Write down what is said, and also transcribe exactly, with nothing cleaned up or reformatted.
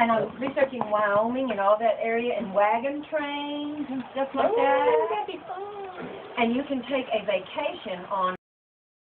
and I'm researching Wyoming and all that area and wagon trains and stuff like Oh, that. that'd be fun. And you can take a vacation on